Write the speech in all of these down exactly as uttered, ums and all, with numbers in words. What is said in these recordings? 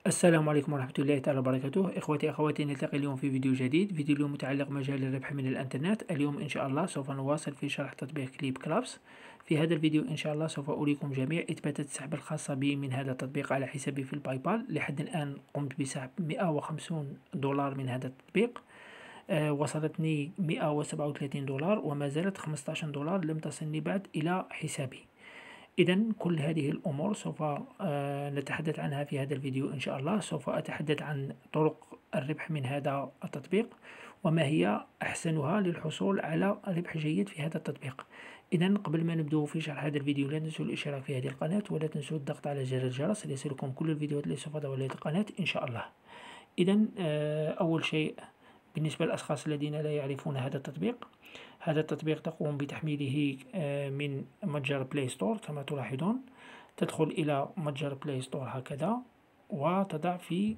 السلام عليكم ورحمة الله تعالى وبركاته. إخوتي أخواتي، نلتقي اليوم في فيديو جديد. فيديو اليوم متعلق بمجال الربح من الإنترنت. اليوم إن شاء الله سوف نواصل في شرح تطبيق كليب كلابس. في هذا الفيديو إن شاء الله سوف أريكم جميع إثباتات السحب الخاصة بي من هذا التطبيق على حسابي في الباي بال. لحد الآن قمت بسحب مئة وخمسون دولار من هذا التطبيق. آه وصلتني مئة وسبعة وثلاثين دولار، وما زالت خمسة عشر دولار لم تصلني بعد إلى حسابي. إذا كل هذه الأمور سوف آه نتحدث عنها في هذا الفيديو إن شاء الله. سوف أتحدث عن طرق الربح من هذا التطبيق، وما هي أحسنها للحصول على ربح جيد في هذا التطبيق. إذا قبل ما نبدأ في شرح هذا الفيديو، لا تنسوا الاشتراك في هذه القناة، ولا تنسوا الضغط على زر الجرس ليصلكم كل الفيديوهات التي سوف أضعها على القناة إن شاء الله. إذا آه أول شيء، بالنسبة للأشخاص الذين لا يعرفون هذا التطبيق، هذا التطبيق تقوم بتحميله من متجر بلاي ستور كما تلاحظون. تدخل إلى متجر بلاي ستور هكذا، وتضع في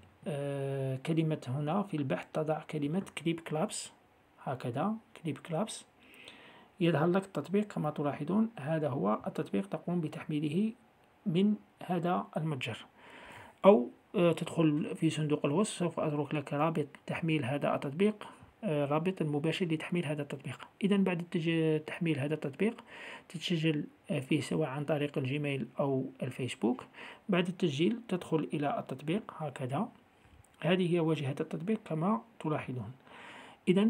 كلمة هنا في البحث، تضع كلمة كليب كلابس هكذا، كليب كلابس. يظهر لك التطبيق كما تلاحظون. هذا هو التطبيق تقوم بتحميله من هذا المتجر، أو تدخل في صندوق الوصف، سوف أترك لك رابط تحميل هذا التطبيق، رابط المباشر لتحميل هذا التطبيق. إذا بعد تحميل هذا التطبيق تتسجل فيه سواء عن طريق الجيميل أو الفيسبوك. بعد التسجيل تدخل إلى التطبيق هكذا. هذه هي واجهة التطبيق كما تلاحظون. إذا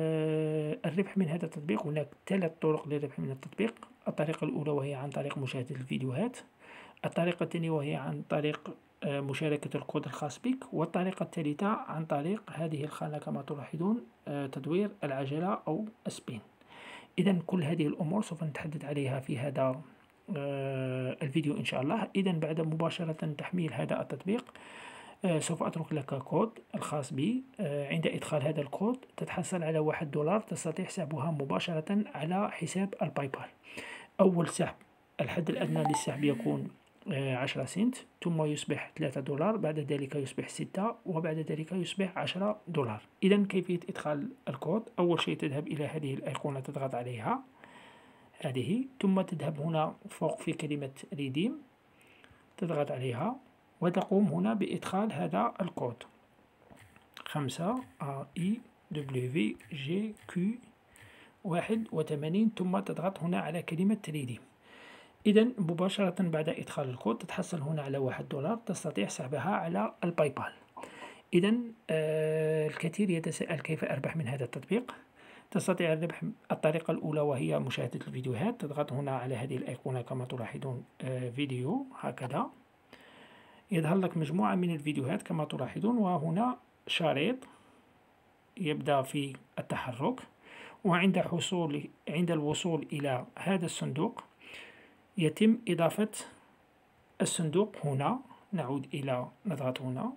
آه الربح من هذا التطبيق، هناك ثلاث طرق للربح من التطبيق. الطريقة الأولى وهي عن طريق مشاهدة الفيديوهات. الطريقة الثانية وهي عن طريق مشاركة الكود الخاص بك. والطريقة الثالثة عن طريق هذه الخانة كما تلاحظون، تدوير العجلة أو سبين. إذا كل هذه الأمور سوف نتحدث عليها في هذا الفيديو إن شاء الله. إذا بعد مباشرة تحميل هذا التطبيق، سوف أترك لك كود الخاص بي. عند إدخال هذا الكود تتحصل على واحد دولار، تستطيع سحبها مباشرة على حساب الباي بال. أول سحب، الحد الأدنى للسحب يكون عشرة سنت، ثم يصبح ثلاثة دولار، بعد ذلك يصبح ستة، وبعد ذلك يصبح عشرة دولار. إذا كيفية إدخال الكود؟ أول شيء تذهب إلى هذه الأيقونة، تضغط عليها هذه، ثم تذهب هنا فوق في كلمة ريديم، تضغط عليها، وتقوم هنا بإدخال هذا الكود خمسة A I W G Q واحد وثمانين، ثم تضغط هنا على كلمة ريديم. إذا مباشرة بعد إدخال الكود تتحصل هنا على واحد دولار، تستطيع سحبها على الباي بال. إذا آه الكثير يتساءل كيف أربح من هذا التطبيق. تستطيع الربح. الطريقة الأولى وهي مشاهدة الفيديوهات. تضغط هنا على هذه الأيقونة كما تلاحظون، آه فيديو هكذا، يظهر لك مجموعة من الفيديوهات كما تلاحظون، وهنا شريط يبدأ في التحرك. وعند حصول عند الوصول إلى هذا الصندوق يتم إضافة الصندوق هنا. نعود إلى نضغط هنا،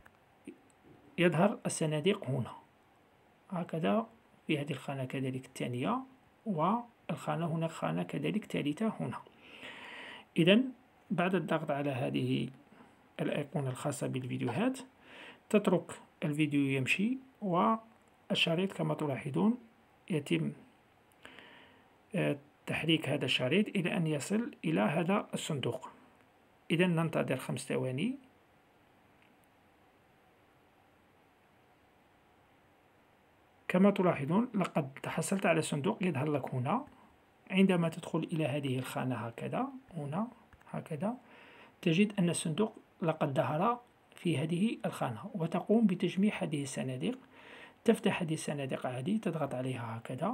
يظهر الصناديق هنا هكذا في هذه الخانة، كذلك الثانية، والخانة هنا خانة كذلك ثالثة هنا. إذا بعد الضغط على هذه الأيقونة الخاصة بالفيديوهات تترك الفيديو يمشي، والشريط كما تلاحظون يتم تحريك هذا الشريط إلى أن يصل إلى هذا الصندوق. إذا ننتظر خمس ثواني. كما تلاحظون لقد تحصلت على الصندوق، يظهر لك هنا. عندما تدخل إلى هذه الخانة هكذا، هنا هكذا، تجد أن الصندوق لقد ظهر في هذه الخانة، وتقوم بتجميع هذه الصناديق. تفتح هذه الصناديق عادي، تضغط عليها هكذا،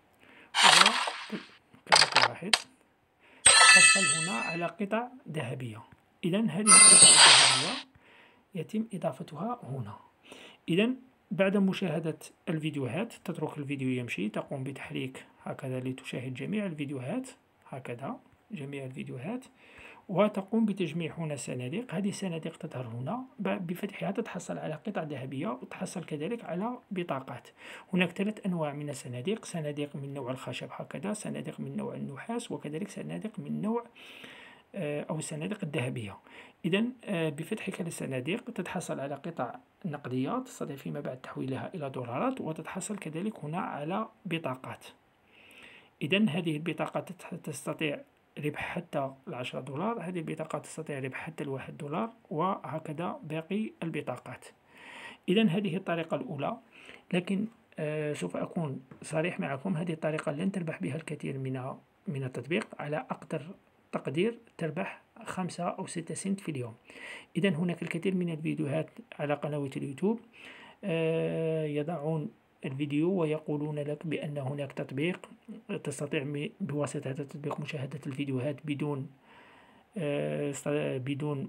كما تلاحظ تحصل هنا على قطع ذهبية. إذا هذه القطع الذهبية يتم إضافتها هنا. إذا بعد مشاهدة الفيديوهات تترك الفيديو يمشي، تقوم بتحريك هكذا لتشاهد جميع الفيديوهات هكذا، جميع الفيديوهات، وتقوم بتجميع هنا الصناديق. هذه الصناديق تظهر هنا، بفتحها تتحصل على قطع ذهبية، وتحصل كذلك على بطاقات. هناك ثلاث أنواع من الصناديق: صناديق من نوع الخشب هكذا، صناديق من نوع النحاس، وكذلك صناديق من نوع أو الصناديق الذهبية. إذا بفتحك للصناديق تتحصل على قطع نقدية، تستطيع فيما بعد تحويلها إلى دولارات، وتتحصل كذلك هنا على بطاقات. إذا هذه البطاقات تستطيع ربح حتى العشرة دولار. هذه البطاقة تستطيع ربح حتى الواحد دولار، وهكذا باقي البطاقات. إذا هذه الطريقة الأولى، لكن آه سوف أكون صريح معكم، هذه الطريقة لن تربح بها الكثير من من التطبيق. على أقدر تقدير تربح خمسة أو ستة سنت في اليوم. إذا هناك الكثير من الفيديوهات على قنوات اليوتيوب آه يضعون الفيديو ويقولون لك بأن هناك تطبيق تستطيع بواسطة هذا التطبيق مشاهدة الفيديوهات بدون آه بدون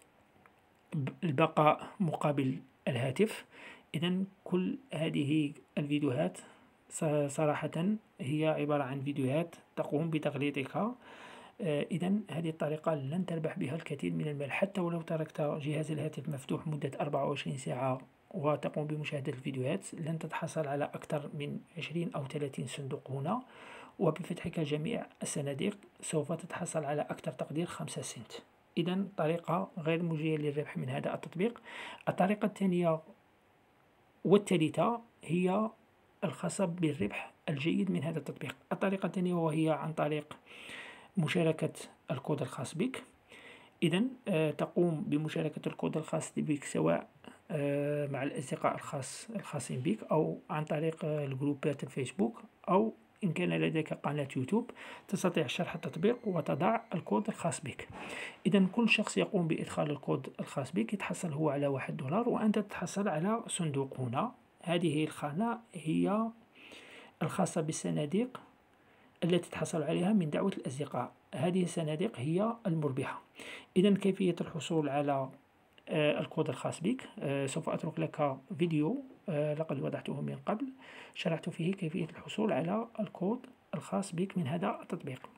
البقاء مقابل الهاتف. إذا كل هذه الفيديوهات صراحة هي عبارة عن فيديوهات تقوم بتغليطك. إذا هذه الطريقة لن تربح بها الكثير من المال، حتى ولو تركت جهاز الهاتف مفتوح مدة أربعة وعشرين ساعة وتقوم بمشاهدة الفيديوهات، لن تتحصل على أكثر من عشرين أو ثلاثين صندوق هنا، وبفتحك جميع الصناديق سوف تتحصل على أكثر تقدير خمسة سنت. إذا طريقة غير مجزية للربح من هذا التطبيق. الطريقة الثانية والثالثة هي الخاصة بالربح الجيد من هذا التطبيق. الطريقة الثانية وهي عن طريق مشاركة الكود الخاص بك. إذا آه تقوم بمشاركة الكود الخاص بك سواء آه مع الأصدقاء الخاص الخاصين بك، أو عن طريق آه الجروبات الفيسبوك، أو إن كان لديك قناة يوتيوب تستطيع شرح التطبيق وتضع الكود الخاص بك. إذا كل شخص يقوم بإدخال الكود الخاص بك يتحصل هو على واحد دولار، وأنت تتحصل على صندوق هنا. هذه الخانة هي الخاصة بالصناديق التي تحصل عليها من دعوة الأصدقاء. هذه الصناديق هي المربحة. إذا كيفية الحصول على آه الكود الخاص بك، آه سوف أترك لك فيديو آه لقد وضعته من قبل شرحت فيه كيفية الحصول على الكود الخاص بك من هذا التطبيق.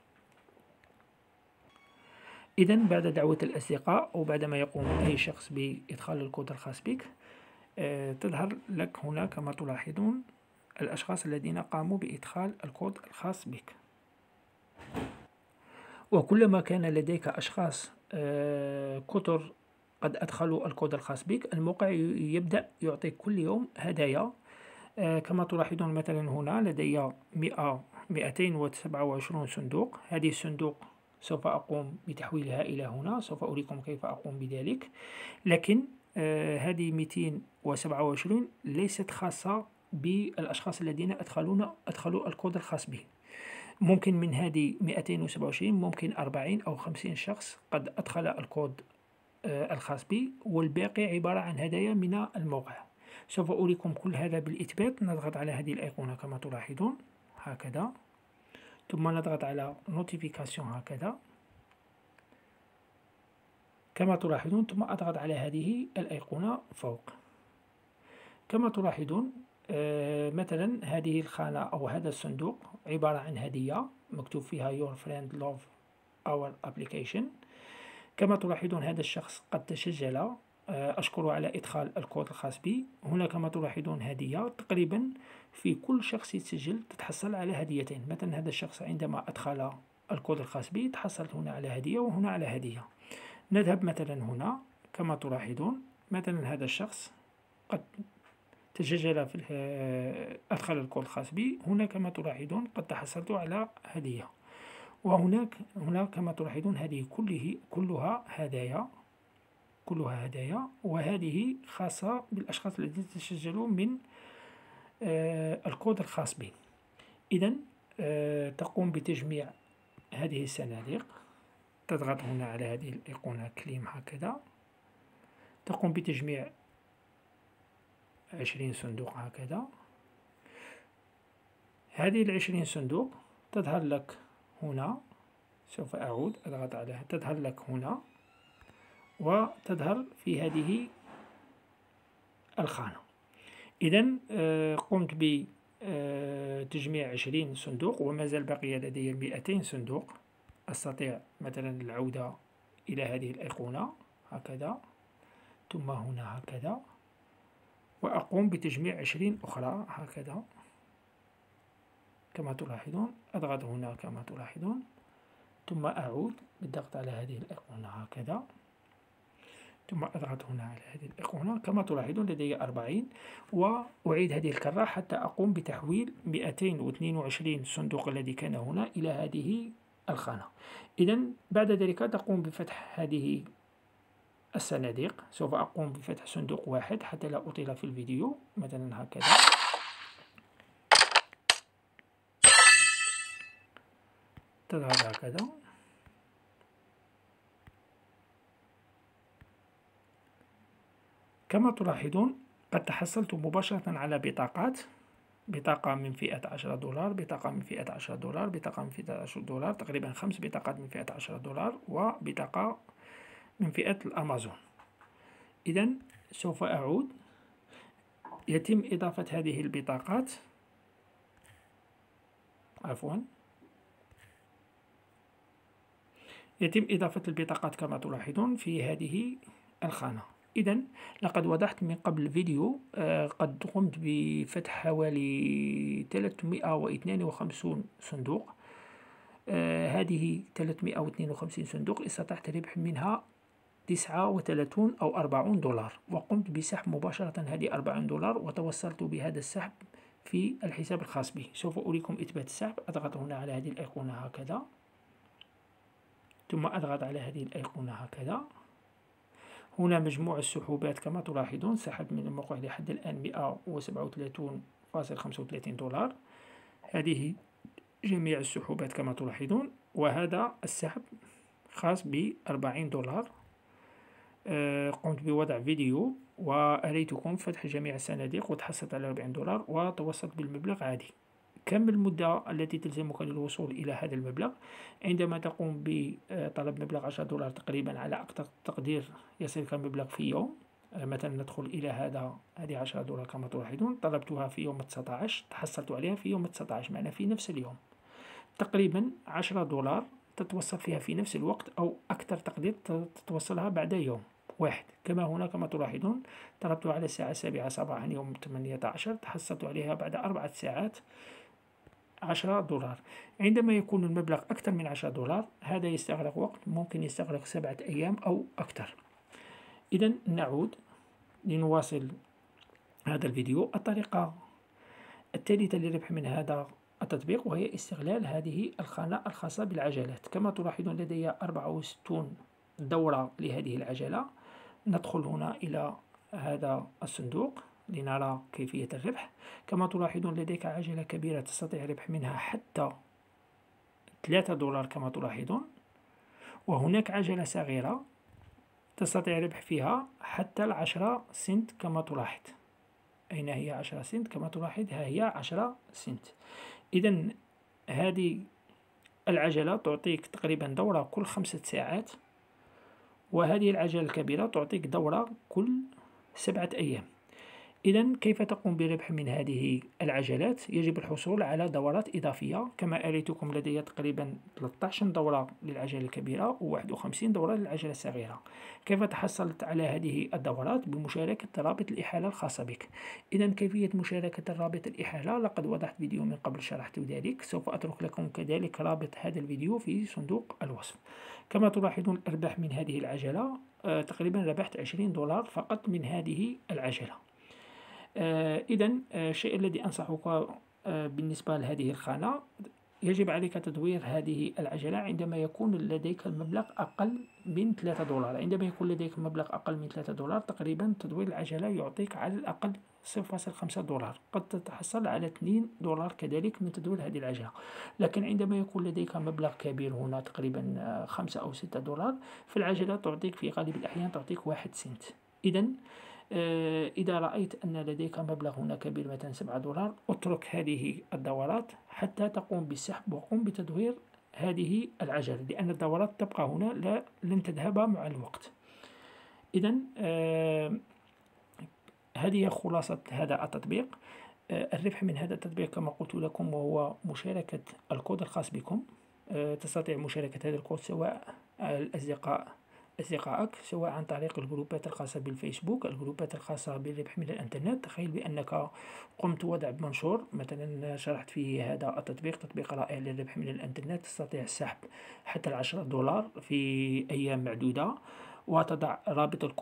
إذا بعد دعوة الأصدقاء وبعدما يقوم أي شخص بإدخال الكود الخاص بك آه تظهر لك هنا كما تلاحظون الأشخاص الذين قاموا بإدخال الكود الخاص بك. وكلما كان لديك أشخاص آه كثر قد أدخلوا الكود الخاص بك، الموقع يبدأ يعطيك كل يوم هدايا. آه كما تلاحظون مثلا هنا لدي مئتين وسبعة وعشرين صندوق. هذه الصندوق سوف أقوم بتحويلها إلى هنا، سوف أريكم كيف أقوم بذلك. لكن آه هذه مئتين وسبعة وعشرين ليست خاصة بالأشخاص الذين أدخلون أدخلوا الكود الخاص به. ممكن من هذه مئتين وسبعة وعشرين ممكن أربعين أو خمسين شخص قد أدخل الكود آه الخاص به، والباقي عبارة عن هدايا من الموقع. سوف أريكم كل هذا بالإثبات. نضغط على هذه الأيقونة كما تلاحظون هكذا، ثم نضغط على نوتيفيكاسيون هكذا كما تلاحظون، ثم أضغط على هذه الأيقونة فوق. كما تلاحظون آه مثلا هذه الخانة أو هذا الصندوق عبارة عن هدية مكتوب فيها Your friend love our application. كما تلاحظون هذا الشخص قد تسجل، آه أشكره على إدخال الكود الخاص بي. هنا كما تلاحظون هدية. تقريبا في كل شخص يتسجل تتحصل على هديتين. مثلا هذا الشخص عندما أدخل الكود الخاص بي تحصلت هنا على هدية وهنا على هدية. نذهب مثلا هنا كما تلاحظون، مثلا هذا الشخص قد تسجل في أدخل الكود الخاص بي. هنا كما تلاحظون قد تحصلت على هدية، وهناك هنا كما تلاحظون هذه كله كلها هدايا كلها هدايا وهذه خاصة بالأشخاص الذين تسجلوا من آه الكود الخاص به. إذا آه تقوم بتجميع هذه الصناديق. تضغط هنا على هذه الأيقونة كليم هكذا، تقوم بتجميع عشرين صندوق هكذا. هذه العشرين صندوق تظهر لك هنا. سوف أعود أضغط عليها، تظهر لك هنا وتظهر في هذه الخانة. إذا آه قمت بتجميع عشرين صندوق وما زال بقي لدي مئتين صندوق. أستطيع مثلا العودة إلى هذه الأيقونة هكذا، ثم هنا هكذا، وأقوم بتجميع عشرين أخرى هكذا كما تلاحظون. أضغط هنا كما تلاحظون، ثم أعود بالضغط على هذه الأيقونة هكذا، ثم أضغط هنا على هذه الأيقونة. كما تلاحظون لدي أربعين، وأعيد هذه الكرة حتى أقوم بتحويل مئتين واثنين وعشرين صندوق الذي كان هنا إلى هذه الخانة. إذا بعد ذلك تقوم بفتح هذه الصناديق. سوف أقوم بفتح صندوق واحد حتى لا أطيل في الفيديو، مثلا هكذا. تضغط هكذا. كما تلاحظون قد تحصلت مباشرة على بطاقات، بطاقة من فئة عشرة دولار، بطاقة من فئة عشرة دولار، بطاقة من فئة عشرة دولار، تقريبا خمس بطاقات من فئة عشرة دولار، وبطاقة من فئة الأمازون. إذا سوف أعود. يتم إضافة هذه البطاقات، عفوا يتم إضافة البطاقات كما تلاحظون في هذه الخانة. إذا لقد وضحت من قبل فيديو آه قد قمت بفتح حوالي ثلاثمئة واثنين وخمسين صندوق. آه هذه ثلاثمئة واثنين وخمسين صندوق استطعت ربح منها تسعة وثلاثون أو أربعون دولار، وقمت بسحب مباشرة هذه أربعين دولار، وتوصلت بهذا السحب في الحساب الخاص به. سوف أريكم إثبات السحب. أضغط هنا على هذه الأيقونة هكذا، ثم أضغط على هذه الأيقونة هكذا. هنا مجموع السحوبات كما تلاحظون، سحب من الموقع لحد الآن مئة وسبعة وثلاثين فاصلة خمسة وثلاثين دولار. هذه جميع السحوبات كما تلاحظون، وهذا السحب خاص بأربعين دولار. آه قمت بوضع فيديو وأريتكم فتح جميع الصناديق وتحصلت على أربعين دولار وتوصلت بالمبلغ عادي. كم المدة التي تلزمك للوصول إلى هذا المبلغ؟ عندما تقوم بطلب مبلغ عشرة دولار تقريبا على أقصى تقدير يصلك المبلغ في يوم. مثلا ندخل إلى هذا هذه عشرة دولار كما تلاحظون، طلبتها في يوم تسعة عشر، تحصلت عليها في يوم تسعة عشر، معنا في نفس اليوم. تقريبا عشرة دولار تتوصل فيها في نفس الوقت، أو أكثر تقدير تتوصلها بعد يوم واحد. كما هنا كما تلاحظون طلبتها على الساعة السابعة صباحا يوم ثمانية عشر، تحصلت عليها بعد أربعة ساعات عشرة دولار. عندما يكون المبلغ أكثر من عشرة دولار هذا يستغرق وقت، ممكن يستغرق سبعة أيام أو أكثر. إذا نعود لنواصل هذا الفيديو. الطريقة الثالثة للربح من هذا التطبيق وهي استغلال هذه الخانة الخاصة بالعجلات. كما تلاحظون لدي أربعة وستين دورة لهذه العجلة. ندخل هنا إلى هذا الصندوق لنرى كيفية الربح. كما تلاحظون لديك عجلة كبيرة تستطيع الربح منها حتى ثلاثة دولار كما تلاحظون، وهناك عجلة صغيرة تستطيع الربح فيها حتى العشرة سنت كما تلاحظ. أين هي عشرة سنت؟ كما تلاحظ ها هي عشرة سنت. إذا هذه العجلة تعطيك تقريبا دورة كل خمسة ساعات، وهذه العجلة الكبيرة تعطيك دورة كل سبعة أيام. إذا كيف تقوم بربح من هذه العجلات؟ يجب الحصول على دورات إضافية. كما أريتكم لدي تقريبا ثلاثة عشر دورة للعجلة الكبيرة وواحد وخمسين دورة للعجلة الصغيرة. كيف تحصلت على هذه الدورات؟ بمشاركة رابط الإحالة الخاصة بك. إذا كيفية مشاركة رابط الإحالة لقد وضعت فيديو من قبل شرحت ذلك، سوف أترك لكم كذلك رابط هذا الفيديو في صندوق الوصف. كما تلاحظون الأرباح من هذه العجلة آه تقريبا ربحت عشرين دولار فقط من هذه العجلة. آه إذا آه الشيء الذي أنصحك آه بالنسبة لهذه الخانة، يجب عليك تدوير هذه العجلة عندما يكون لديك المبلغ أقل من ثلاثة دولار. عندما يكون لديك مبلغ أقل من ثلاثة دولار تقريبا تدوير العجلة يعطيك على الأقل صفر فاصلة خمسة دولار، قد تتحصل على اثنين دولار كذلك من تدوير هذه العجلة. لكن عندما يكون لديك مبلغ كبير هنا تقريبا خمسة أو ستة دولار، فالعجلة تعطيك في غالب الأحيان تعطيك واحد سنت. إذا آه إذا رأيت أن لديك مبلغ هنا كبير مثلا سبعة دولار، اترك هذه الدورات حتى تقوم بالسحب وقم بتدوير هذه العجلة، لأن الدورات تبقى هنا لا لن تذهب مع الوقت. إذا آه هذه خلاصة هذا التطبيق. آه الربح من هذا التطبيق كما قلت لكم وهو مشاركة الكود الخاص بكم. آه تستطيع مشاركة هذا الكود سواء الأصدقاء أصدقائك سواء عن طريق الجروبات الخاصة بالفيسبوك، الجروبات الخاصة بالربح من الإنترنت. تخيل بأنك قمت وضع منشور مثلا شرحت فيه هذا التطبيق، تطبيق رائع للربح من الإنترنت، تستطيع السحب حتى العشرة دولار في أيام معدودة، وتضع رابط الكود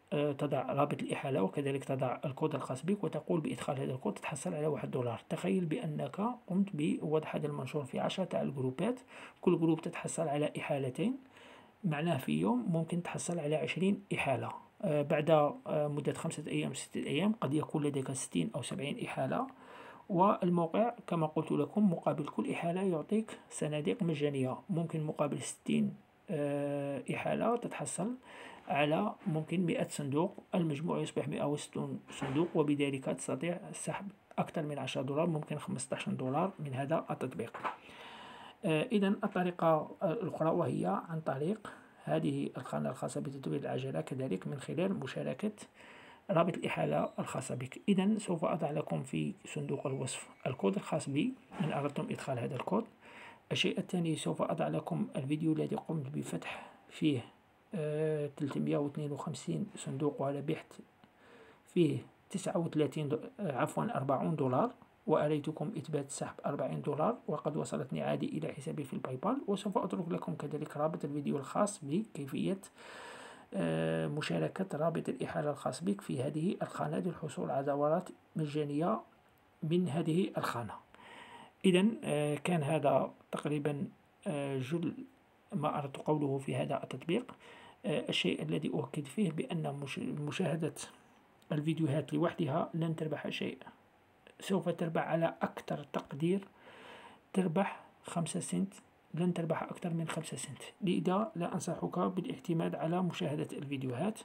تضع رابط الإحالة وكذلك تضع الكود الخاص بك وتقول بإدخال هذا الكود تتحصل على واحد دولار. تخيل بأنك قمت بوضع هذا المنشور في عشرة تاع الجروبات، كل جروب تتحصل على إحالتين، معناه في يوم ممكن تحصل على عشرين إحالة. آه بعد آه مدة خمسة أيام ستة أيام قد يكون لديك ستين أو سبعين إحالة. والموقع كما قلت لكم مقابل كل إحالة يعطيك صناديق مجانية، ممكن مقابل ستين آه إحالة تتحصل على ممكن مئة صندوق، المجموع يصبح مئة وستون صندوق، وبذلك تستطيع سحب أكثر من عشرة دولار، ممكن خمسة عشر دولار من هذا التطبيق. آه إذا الطريقة الأخرى وهي عن طريق هذه القناة الخاصة بتدوير العجلة، كذلك من خلال مشاركة رابط الإحالة الخاصة بك. إذا سوف أضع لكم في صندوق الوصف الكود الخاص بي إن أردتم إدخال هذا الكود. الشيء الثاني سوف أضع لكم الفيديو الذي قمت بفتح فيه آه ثلاثمئة واثنين وخمسين صندوق وعلى بحث فيه تسعة وثلاثين عفوا أربعون دولار، وأريتكم إثبات سحب أربعين دولار وقد وصلتني عادي إلى حسابي في الباي بال. وسوف أترك لكم كذلك رابط الفيديو الخاص بكيفية آه مشاركة رابط الإحالة الخاص بك في هذه الخانة للحصول على دورات مجانية من هذه الخانة. إذا آه كان هذا تقريبا آه جل ما أردت قوله في هذا التطبيق. آه الشيء الذي أؤكد فيه بأن مشاهدة الفيديوهات لوحدها لن تربح شيء، سوف تربح على أكثر تقدير تربح خمسة سنت، لن تربح أكثر من خمسة سنت. لذا لا أنصحك بالاعتماد على مشاهدة الفيديوهات،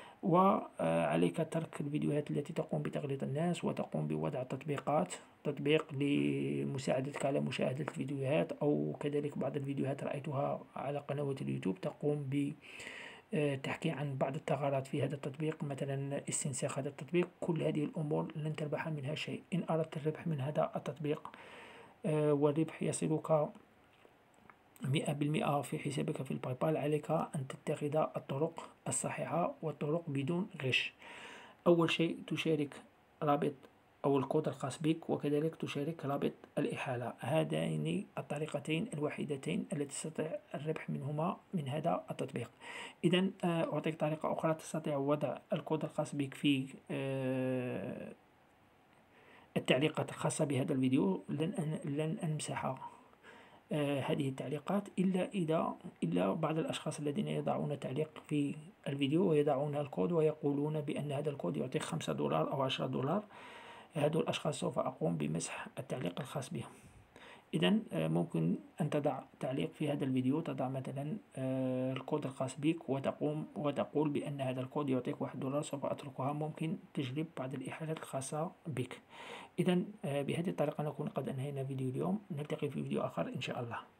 وعليك ترك الفيديوهات التي تقوم بتغليط الناس وتقوم بوضع تطبيقات تطبيق لمساعدتك على مشاهدة الفيديوهات، أو كذلك بعض الفيديوهات رأيتها على قنوات اليوتيوب تقوم ب تحكي عن بعض الثغرات في هذا التطبيق، مثلا استنساخ هذا التطبيق. كل هذه الأمور لن تربح منها شيء. إن أردت الربح من هذا التطبيق والربح يصلك مئة بالمئة في حسابك في الباي بال، عليك أن تتخذ الطرق الصحيحة والطرق بدون غش. أول شيء تشارك رابط أو الكود الخاص بك، وكذلك تشارك رابط الإحالة. هذين الطريقتين الوحيدتين التي تستطيع الربح منهما من هذا التطبيق. إذا أعطيك طريقة أخرى، تستطيع وضع الكود الخاص بك في التعليقات الخاصة بهذا الفيديو. لن لن أمسح آه هذه التعليقات إلا إذا إلا بعض الأشخاص الذين يضعون تعليق في الفيديو ويضعون الكود ويقولون بأن هذا الكود يعطيك خمسة دولار أو عشرة دولار. هذول الأشخاص سوف أقوم بمسح التعليق الخاص بهم. إذا آه ممكن أن تضع تعليق في هذا الفيديو، تضع مثلا آه الكود الخاص بك وتقوم وتقول بأن هذا الكود يعطيك واحد دولار، سوف أتركها، ممكن تجلب بعض الإحالات الخاصة بك. إذا آه بهذه الطريقة نكون قد أنهينا فيديو اليوم، نلتقي في فيديو آخر إن شاء الله.